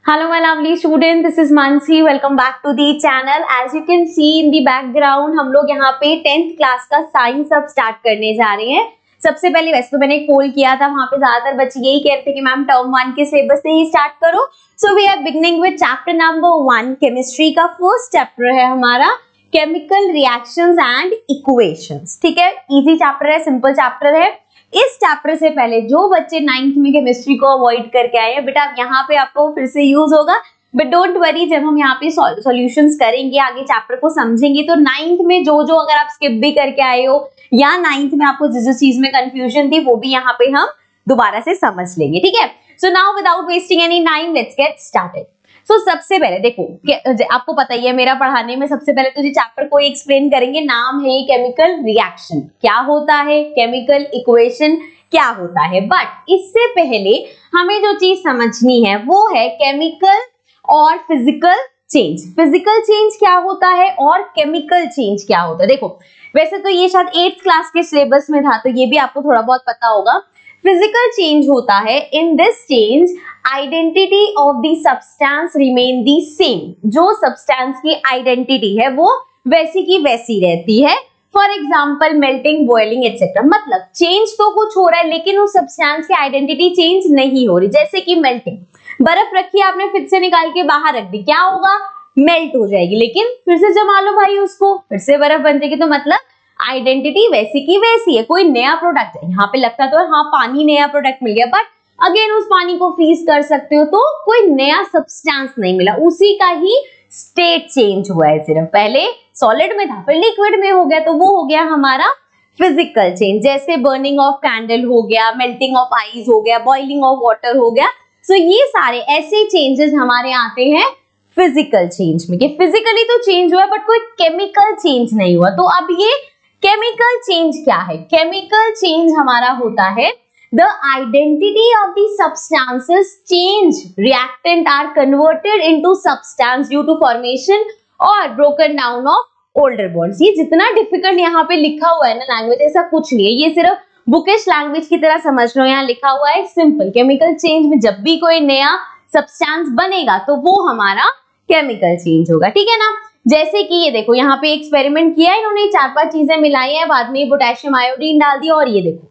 Hello my lovely student, this is Mansi. Welcome back to the channel. As you can see in the background, हम लोग यहाँ पे 10th class का science अब start करने जा रहे हैं। सबसे पहले वैसे तो मैंने एक पोल किया था, वहाँ पे ज्यादातर बच्चे यही कह रहे थे कि मैम टर्म 1 के सिलेबस से ही स्टार्ट करो। So we are beginning with chapter number 1। Chemistry का फर्स्ट चैप्टर है हमारा केमिकल रिएक्शंस एंड इक्वेशंस। ठीक है, इजी चैप्टर है, सिंपल चैप्टर है। इस चैप्टर से पहले जो बच्चे 9th में केमिस्ट्री को अवॉइड करके आए हैं, बेटा यहाँ पे आपको फिर से यूज होगा, बट डोंट वरी, जब हम यहाँ पे सॉल्यूशंस करेंगे, आगे चैप्टर को समझेंगे, तो 9th में जो अगर आप स्किप भी करके आए हो या 9th में आपको जिस चीज में कंफ्यूजन थी वो भी यहाँ पे हम दोबारा से समझ लेंगे। ठीक है, so now without wasting any time let's get started. So सबसे पहले देखो, आपको पता ही है मेरा पढ़ाने में सबसे पहले तो जो चैप्टर को एक्सप्लेन करेंगे, नाम है केमिकल रिएक्शन क्या होता है, केमिकल इक्वेशन क्या होता है। बट इससे पहले हमें जो चीज समझनी है वो है केमिकल और फिजिकल चेंज। फिजिकल चेंज क्या होता है और केमिकल चेंज क्या होता है। देखो वैसे तो ये शायद 8th क्लास के सिलेबस में था, तो ये भी आपको थोड़ा बहुत पता होगा। फिजिकल चेंज होता है, in this change identity of the substance remain the same. जो सब्सटेंस की आइडेंटिटी है वो वैसी की वैसी रहती है। For example melting, boiling etcetera. मतलब चेंज तो कुछ हो रहा है लेकिन उस सब्सटेंस की आइडेंटिटी चेंज नहीं हो रही। जैसे कि मेल्टिंग, बर्फ रखी आपने, फिर से निकाल के बाहर रख दी, क्या होगा, मेल्ट हो जाएगी, लेकिन फिर से जमा लो भाई उसको, फिर से बर्फ बन जाएगी। तो मतलब आइडेंटिटी वैसी की वैसी है। कोई नया प्रोडक्ट है, यहाँ पे लगता तो है हाँ पानी नया प्रोडक्ट मिल गया, बट अगेन उस पानी को फ्रीज कर सकते हो तो कोई नया सब्सटेंस नहीं मिला, उसी का ही स्टेट चेंज हुआ है। सिर्फ पहले सॉलिड में था फिर लिक्विड में हो गया, तो वो हो गया हमारा फिजिकल चेंज। जैसे बर्निंग ऑफ कैंडल हो गया, मेल्टिंग ऑफ आइस हो गया, बॉइलिंग ऑफ वाटर हो गया। सो ये सारे ऐसे चेंजेस हमारे आते हैं फिजिकल चेंज में, कि फिजिकली तो चेंज हुआ बट कोई केमिकल चेंज नहीं हुआ। तो अब ये केमिकल चेंज क्या है? केमिकल चेंज हमारा होता है the identity of the substances change, reactant are converted into substance due to formation or broken down of older bonds। ये जितना डिफिकल्ट यहाँ पे लिखा हुआ है ना लैंग्वेज, ऐसा कुछ नहीं है, ये सिर्फ बुकिश लैंग्वेज की तरह समझ लो। यहाँ लिखा हुआ है सिंपल, केमिकल चेंज में जब भी कोई नया सब्सटेंस बनेगा तो वो हमारा केमिकल चेंज होगा। ठीक है ना, जैसे कि ये देखो यहाँ पे एक्सपेरिमेंट किया है इन्होंने, 4-5 चीजें मिलाई है, बाद में पोटेशियम आयोडीन डाल दिया, और ये देखो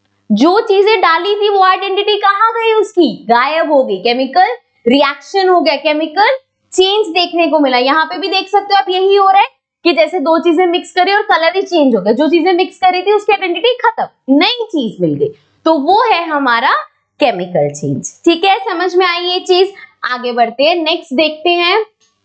जो चीजें डाली थी वो आइडेंटिटी कहाँ गई, उसकी गायब हो गई। केमिकल रिएक्शन हो गया, केमिकल चेंज देखने को मिला। यहाँ पे भी देख सकते हो आप, यही हो रहा है कि जैसे दो चीजें मिक्स करें और कलर ही चेंज हो गया। जो चीजें मिक्स करी थी उसकी आइडेंटिटी खत्म, नई चीज मिल गई, तो वो है हमारा केमिकल चेंज। ठीक है, समझ में आई ये चीज। आगे बढ़ते हैं, नेक्स्ट देखते हैं।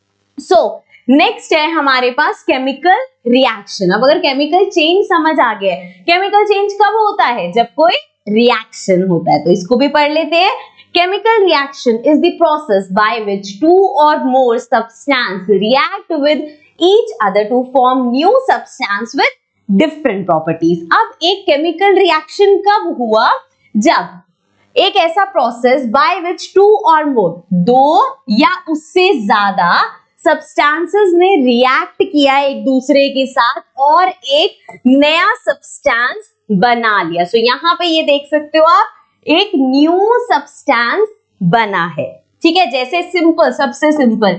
नेक्स्ट है हमारे पास केमिकल रिएक्शन। अब अगर केमिकल चेंज समझ आ गया, केमिकल चेंज कब होता है, जब कोई रिएक्शन होता है, तो इसको भी पढ़ लेते हैं। Chemical reaction is the process by which 2 or more substance react with each other to form new substance with different properties। अब एक केमिकल रिएक्शन कब हुआ, जब एक ऐसा process by which 2 or more, 2 या उससे ज्यादा सब्सटेंसेस ने रिएक्ट किया एक दूसरे के साथ और एक नया सब्सटेंस बना लिया। सो यहाँ पे ये देख सकते हो आप, एक न्यू सब्सटेंस बना है। ठीक है, जैसे सिंपल, सबसे सिंपल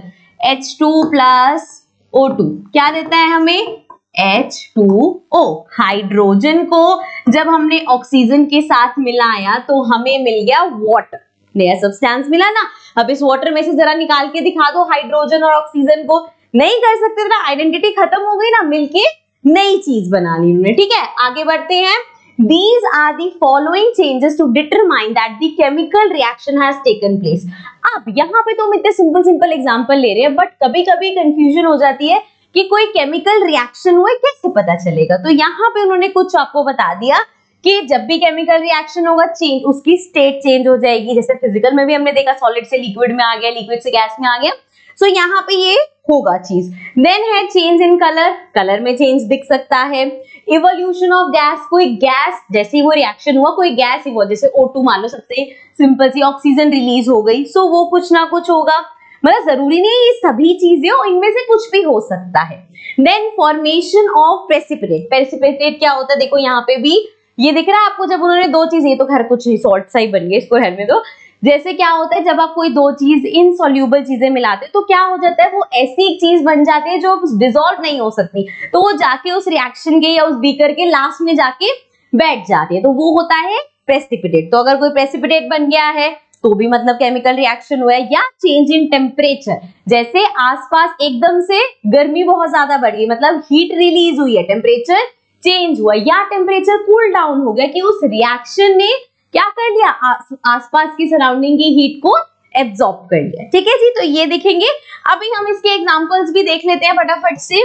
H2+O2 क्या देता है हमें, H2O। हाइड्रोजन को जब हमने ऑक्सीजन के साथ मिलाया तो हमें मिल गया वाटर, नया सब्सटेंस मिला ना। अब इस वाटर में से जरा निकाल के दिखा दो हाइड्रोजन और ऑक्सीजन को, नहीं कर सकते ना, आइडेंटिटी खत्म हो गई ना, मिलके नई चीज बना ली उन्होंने। ठीक है, आगे बढ़ते हैं। These are the following changes to determine that the chemical reaction has taken place। अब यहाँ पे तो हम इतने सिंपल एग्जांपल ले रहे हैं, बट कभी कभी कंफ्यूजन हो जाती है कि कोई केमिकल रिएक्शन हुआ कैसे पता चलेगा। तो यहाँ पे उन्होंने कुछ आपको बता दिया कि जब भी केमिकल रिएक्शन होगा, चेंज, उसकी स्टेट चेंज हो जाएगी। जैसे फिजिकल में भी हमने देखा, सॉलिड से लिक्विड में आ गया, लिक्विड से गैस में आ गया। सो यहाँ पे ये होगा चीज। देन है चेंज इन कलर, कलर में चेंज दिख सकता है। इवोल्यूशन ऑफ गैस, कोई गैस जैसे ही वो रिएक्शन हुआ, कोई गैस ही, जैसे O2 मान लो, सबसे सिंपल सी ऑक्सीजन रिलीज हो गई, सो वो कुछ ना कुछ होगा। मतलब जरूरी नहीं है ये सभी चीजें हो, इनमें से कुछ भी हो सकता है। Then formation of precipitate, precipitate क्या होता है, देखो यहाँ पे भी ये दिख रहा है आपको, जब उन्होंने दो चीज, ये तो खैर कुछ सॉल्ट सा ही बन गया, इसको रहने दो। जैसे क्या होता है जब आप कोई दो चीज इनसॉल्यूबल चीजें मिलाते हैं तो क्या हो जाता है, वो ऐसी एक चीज बन जाती है जो डिसॉल्व नहीं हो सकती, तो वो जाके उस रिएक्शन के या उस बीकर के लास्ट में जाके बैठ जाती है, तो वो होता है प्रेसिपिटेट। तो अगर कोई प्रेसिपिटेट बन गया है तो भी मतलब केमिकल रिएक्शन हुआ है। या चेंज इन टेम्परेचर, जैसे आसपास एकदम से गर्मी बहुत ज्यादा बढ़ गई, मतलब हीट रिलीज हुई है, टेम्परेचर चेंज हुआ, या टेम्परेचर कूल डाउन हो गया कि उस रिएक्शन ने क्या कर लिया, आसपास की सराउंडिंग की हीट को एब्जॉर्ब कर लिया। ठीक है जी, तो ये देखेंगे। अभी हम इसके एग्जांपल्स भी देख लेते हैं फटाफट से।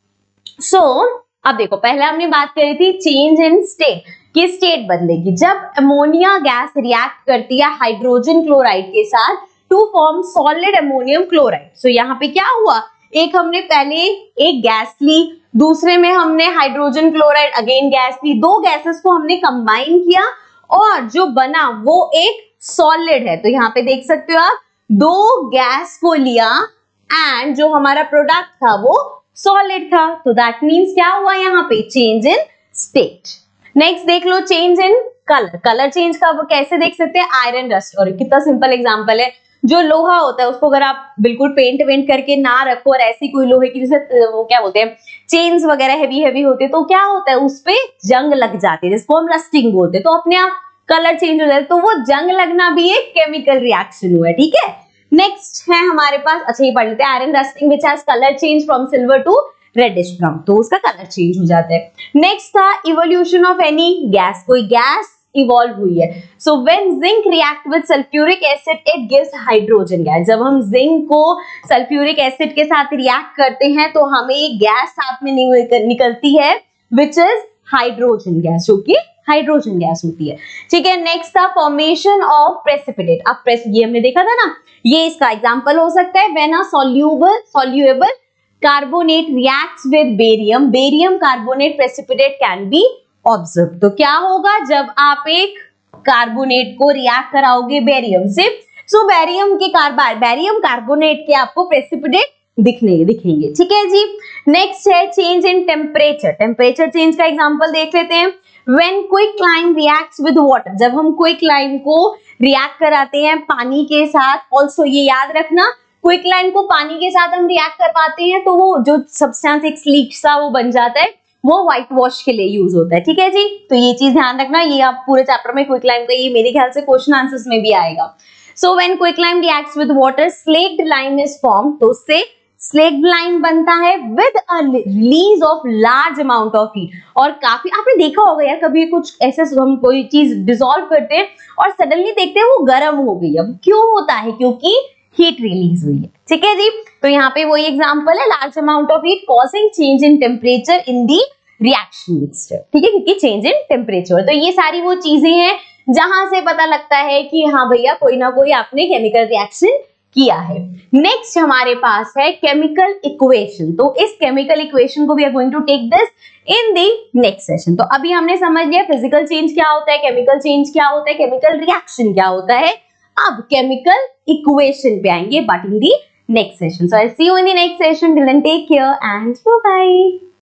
अब देखो, पहले हमने बात करी थी चेंज इन स्टेट, कि स्टेट बदलेगी जब अमोनिया गैस रिएक्ट करती है हाइड्रोजन क्लोराइड के साथ to form solid ammonium chloride. So यहाँ पे क्या हुआ, एक हमने पहले एक गैस ली, दूसरे में हमने हाइड्रोजन क्लोराइड अगेन गैस ली, दो गैसेस को हमने कंबाइन किया और जो बना वो एक सॉलिड है। तो यहाँ पे देख सकते हो आप, दो गैस को लिया एंड जो हमारा प्रोडक्ट था वो सॉलिड था, तो दैट मींस क्या हुआ यहाँ पे, चेंज इन स्टेट। नेक्स्ट देख लो, change in colour. Colour change का कैसे देख सकते हैं, आयरन रस्ट, और कितना सिंपल एग्जांपल है, जो लोहा होता है उसको अगर आप बिल्कुल पेंट वेंट करके ना रखो और ऐसी कोई लोहे की जैसे वो क्या बोलते हैं चेन्स वगैरह हैवी हैवी होते हैं, तो क्या होता है उस पे जंग लग जाती है, जिसको हम रस्टिंग बोलते हैं, तो अपने आप कलर चेंज हो जाता है। तो वो जंग लगना भी एक केमिकल रिएक्शन हुआ है। ठीक है, नेक्स्ट है हमारे पास, अच्छा ये पढ़ लेते हैं, iron rusting which has colour change from silver to reddish brown, तो उसका कलर चेंज हो जाता है। नेक्स्ट था इवोल्यूशन ऑफ एनी गैस, कोई गैस इवॉल्व हुई है। So when zinc react with sulphuric acid it gives hydrogen gas. जब हम जिंक को सल्फ्यूरिक एसिड के साथ रिएक्ट करते हैं तो हमें एक गैस साथ में निकलती है विच इज हाइड्रोजन गैस, जो कि हाइड्रोजन गैस होती है। ठीक है, नेक्स्ट था फॉर्मेशन ऑफ प्रेसिपिटेट। अब ये हमने देखा था ना, ये इसका एग्जांपल हो सकता है when a soluble carbonate reacts with barium, barium carbonate precipitate can be observe. तो क्या होगा, जब आप एक कार्बोनेट को रिएक्ट कराओगे बेरियम से, सो बेरियम कार्बोनेट के आपको प्रेसिपिटेट दिखेंगे। ठीक है जी, नेक्स्ट है change in temperature. Temperature change का एग्जांपल देख लेते हैं। When quicklime reacts with water, जब हम क्विकलाइम को रिएक्ट कराते हैं पानी के साथ, ऑल्सो ये याद रखना क्विकलाइम को पानी के साथ हम रिएक्ट करवाते हैं तो वो जो सब्सटेंस एक स्लीक सा वो बन जाता है, वो व्हाइट वॉश के लिए यूज होता है। ठीक है जी, तो ये चीज ध्यान रखना, ये आप पूरे चैप्टर में क्विकलाइम का ये मेरे ख्याल से क्वेश्चन आंसर्स में भी आएगा। So when quicklime reacts with water slaked lime is form, तो उससे स्लेक्ड लाइम बनता है with a release of large amount of heat. और काफी आपने देखा होगा यार, कभी कुछ ऐसे हम कोई चीज डिसॉल्व करते हैं और सडनली देखते हैं वो गर्म हो गई है, क्यों होता है, क्योंकि हीट रिलीज हुई है। ठीक है जी, तो यहाँ पे वही एग्जांपल है, large amount of heat causing change in temperature in the reaction mixture. ठीक है, क्योंकि चेंज इन टेम्परेचर, तो ये सारी वो चीजें हैं जहां से पता लगता है कि हाँ भैया कोई ना कोई आपने केमिकल रिएक्शन किया है। नेक्स्ट हमारे पास है केमिकल इक्वेशन। तो इस केमिकल इक्वेशन को we are going to take this in the next session. तो अभी हमने समझ लिया फिजिकल चेंज क्या होता है, केमिकल चेंज क्या होता है, केमिकल रिएक्शन क्या होता है। अब केमिकल इक्वेशन पे आएंगे but in the next session. So I see you in the next session, till then take care and bye bye.